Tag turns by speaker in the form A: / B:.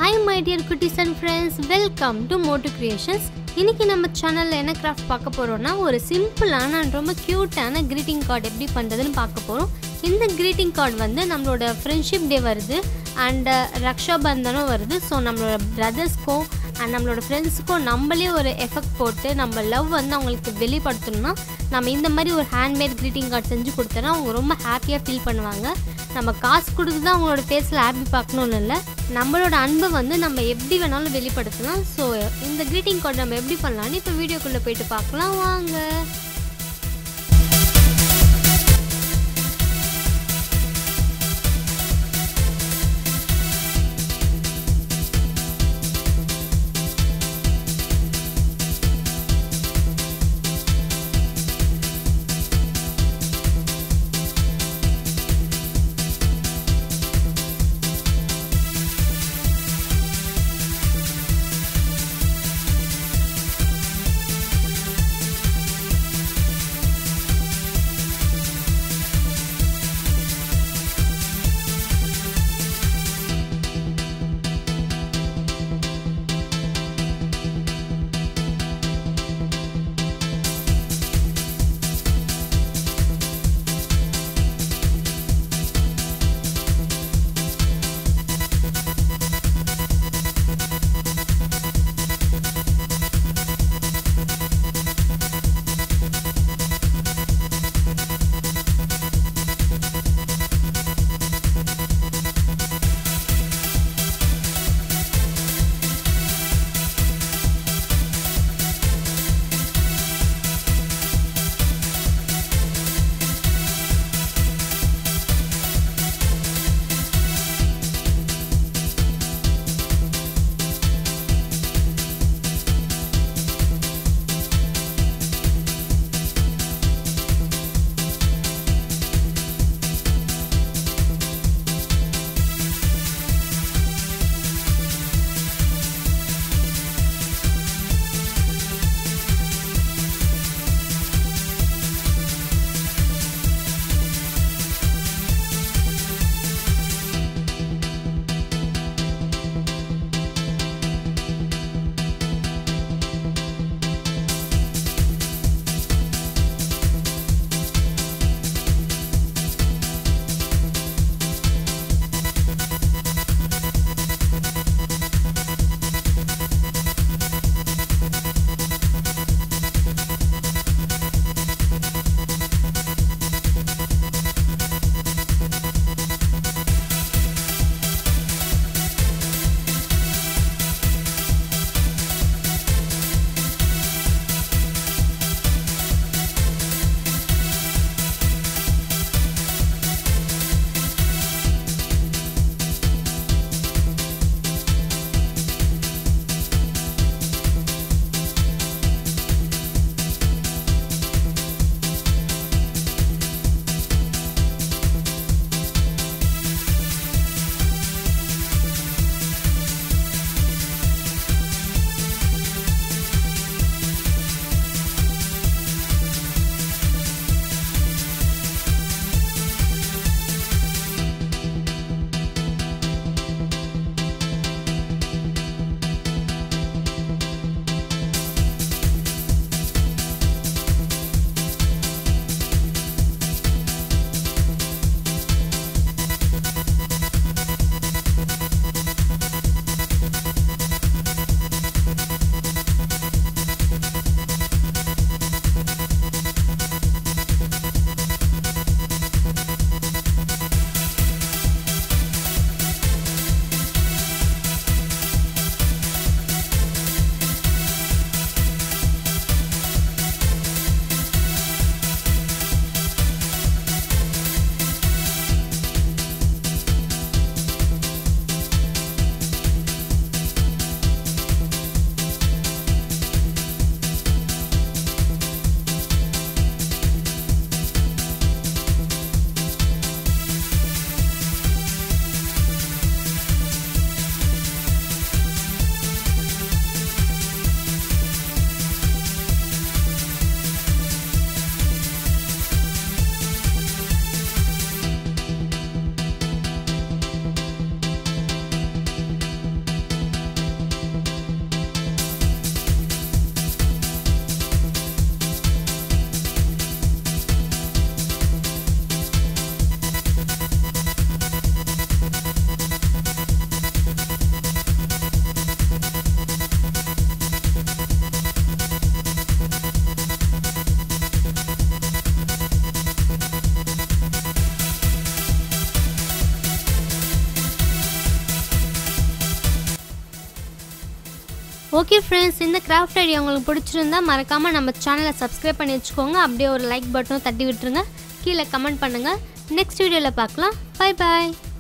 A: Hi my dear cuties and friends, welcome to MOTU Creations. இன்னைக்கு நம்ம சேனல்ல என்ன கிராஃப்ட் பார்க்க போறோம்னா ஒரு சிம்பிளான and ரொம்ப கியூட்டான greeting card எப்படி பண்றதுன்னு பார்க்க போறோம். இந்த greeting card வந்து நம்மளோட friendship day வருது and ரக்ஷா பந்தனும் வருது. சோ நம்மளோட பிரதர்ஸ்க்கு and நம்மளோட ஃப்ரெண்ட்ஸ்க்கு நம்மளே ஒரு எஃபெக்ட் போட்டு நம்ம லவ் வந்து அவங்களுக்கு வெளிப்படுத்தணும்னா நம்ம இந்த மாதிரி ஒரு ஹேண்ட்மேட் greeting card செஞ்சு கொடுத்தா அவங்க ரொம்ப ஹாப்பியா ஃபீல் பண்ணுவாங்க. நம்ம காசு கொடுத்து தான் அவங்களோட ஃபேஸ்ல ஹாப்பி பார்க்கணும்னு இல்லை, நம்மளோட அன்பை வந்து நம்ம எப்படி வேணாலும் வெளிப்படுத்தலாம். ஸோ இந்த greeting card நம்ம எப்படி பண்ணலாம்னு இப்போ வீடியோக்குள்ளே போயிட்டு பார்க்கலாம் வாங்க. ஓகே ஃப்ரெண்ட்ஸ், இந்த கிராஃப்ட் ஐடியா உங்களுக்கு பிடிச்சிருந்தா மறக்காமல் நம்ம சேனலை சப்ஸ்கிரைப் பண்ணி வச்சுக்கோங்க. அப்படியே ஒரு லைக் பட்டனும் தட்டி விட்டுருங்க. கீழே கமெண்ட் பண்ணுங்கள். நெக்ஸ்ட் வீடியோவில் பார்க்கலாம். பை பாய்.